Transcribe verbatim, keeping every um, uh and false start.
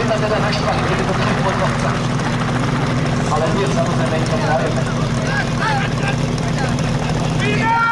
byste teda naštvali, kdyby to byli podvodce. Ale my samozřejmě jim to hrajeme.